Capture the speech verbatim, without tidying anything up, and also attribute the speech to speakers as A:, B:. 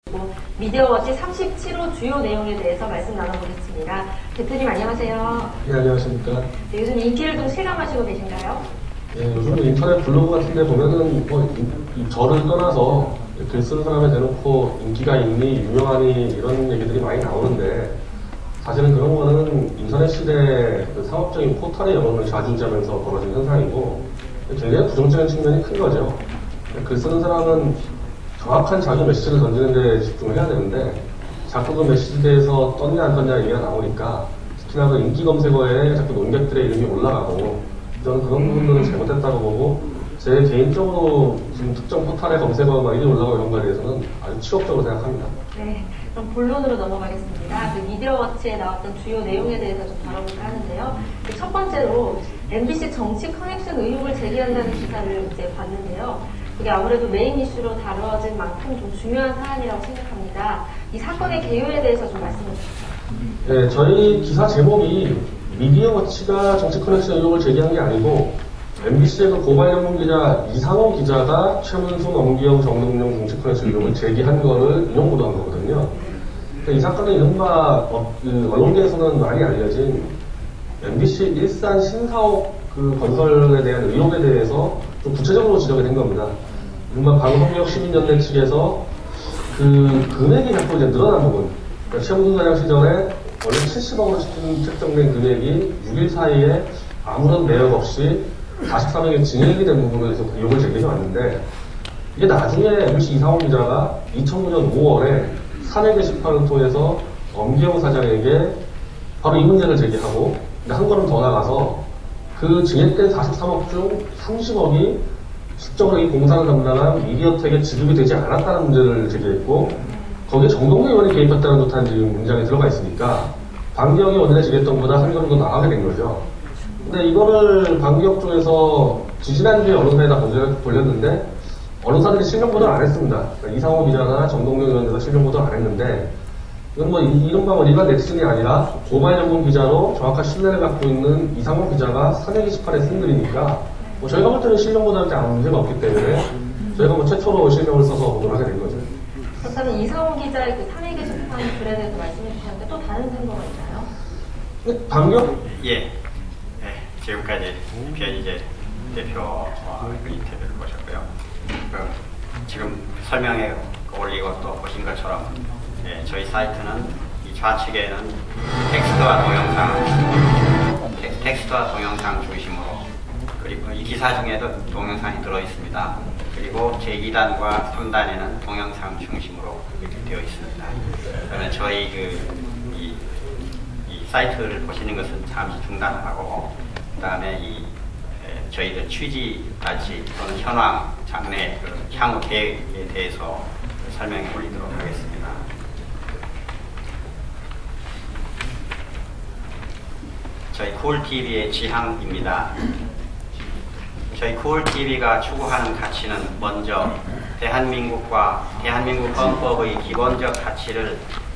A: 미디어워치 삼십칠 호 주요 내용에 대해서 말씀 나눠보겠습니다. 대표님 안녕하세요.
B: 네, 안녕하십니까.
A: 네, 요즘 인기를 좀 실감하시고 계신가요?
B: 네, 요즘 인터넷 블로그 같은 데 보면은 뭐 이, 이 저를 떠나서 글 쓰는 사람에 대놓고 인기가 있니, 유명하니 이런 얘기들이 많이 나오는데 사실은 그런 거는 인터넷 시대의 그 상업적인 포털의 영역을 좌지우지하면서 벌어진 현상이고 굉장히 부정적인 측면이 큰 거죠. 글 쓰는 사람은 정확한 자기 메시지를 던지는 데 집중을 해야 되는데 자꾸 그 메시지에서 떴냐 안 떴냐 얘기가 나오니까 특히나 그 인기 검색어에 자꾸 논객들의 이름이 올라가고 저는 그런 부분들은 잘못됐다고 보고 제 개인적으로 지금 특정 포털의 검색어가 이름이 올라가고 이런 거에 대해서는 아주 치욕적으로 생각합니다.
A: 네, 그럼 본론으로 넘어가겠습니다. 그 미디어워치에 나왔던 주요 내용에 대해서 좀 다뤄볼까 하는데요. 그 첫 번째로 엠비씨 정치 커넥션 의혹을 제기한다는 기사를 이제 봤는데요. 그게 아무래도 메인 이슈로 다뤄진 만큼 좀 중요한 사안이라고 생각합니다. 이 사건의 개요에 대해서 좀 말씀해 주시죠.
B: 네, 저희 기사 제목이 미디어워치가 정치 커넥션 의혹을 제기한 게 아니고 엠비씨의 그 고발 전문 기자 이상호 기자가 최문순, 엄기영, 정동영 정치 커넥션 의혹을 제기한 거를 인용 보도한 거거든요. 그러니까 이 사건은 이른바 어, 그 언론계에서는 많이 알려진 엠비씨 일산 신사옥 그 건설에 대한 의혹에 대해서 좀 구체적으로 지적이 된 겁니다. 이른바 방송력 시민연대 측에서 그 금액이 자꾸 이제 늘어난 부분. 그러니까 최문순 사장 시절에 원래 칠십억으로 책정된 금액이 육 일 사이에 아무런 내역 없이 사십삼 억에 증액이 된 부분을 계속 의혹을 제기해 왔는데 이게 나중에 엠비씨 이상호 기자가 이천구 년 오월에 사내 게시판을 통해서 엄기영 사장에게 바로 이 문제를 제기하고 한 걸음 더 나가서 그 증액된 사십삼억 중 삼십억이 실적으로 이 공사를 담당한 미디어텍에 지급이 되지 않았다는 문제를 제기했고 거기에 정동영 의원이 개입했다는 듯한 지금 문장이 들어가 있으니까 방기영이 원래 제기했던 것보다 한 걸음 더 나가게 된 거죠. 근데 이거를 방기혁 쪽에서 지지난주에 언론사에다 문제를 돌렸는데 언론사들이 실명 보도를 안 했습니다. 그러니까 이상호 기자나 정동영 의원에서 실명 보도를 안 했는데 이건 뭐 이른바 뭐 일반 네티즌이 아니라 고발 전문 기자로 정확한 신뢰를 갖고 있는 이상호 기자가 사내 게시판에 쓴 글이니까 뭐 저희가 볼 때는 실명 보도할 때 아무 문제가 없기 때문에 저희가 뭐 최초로 실명을 써서 보도를 하게 된 거죠.
A: 그렇다면 이상호 기자의 그 사내 게시판 글에 대해서 말씀해 주셨는데 또 다른 증거가 있나요?
B: 방기혁?
C: 예. 네, 지금까지 변희재 대표와 그 인터뷰를 보셨고요. 그 지금 설명에 올리고 또 보신 것처럼 예, 저희 사이트는 이 좌측에는 텍스트와 동영상, 텍스트와 동영상 중심으로 그리고 이 기사 중에도 동영상이 들어 있습니다. 그리고 제이 단과 삼 단에는 동영상 중심으로 이렇게 되어 있습니다. 그러면 저희 그 이, 이 사이트를 보시는 것은 잠시 중단하고 그 다음에 이 에, 저희들 취지 발치 또는 현황, 장래, 그 향후 계획에 대해서 설명해 올리도록 하겠습니다. 저희 쿠올티비의 지향입니다. 저희 쿠올티비가 추구하는 가치는 먼저 대한민국과 대한민국 헌법의 기본적 가치를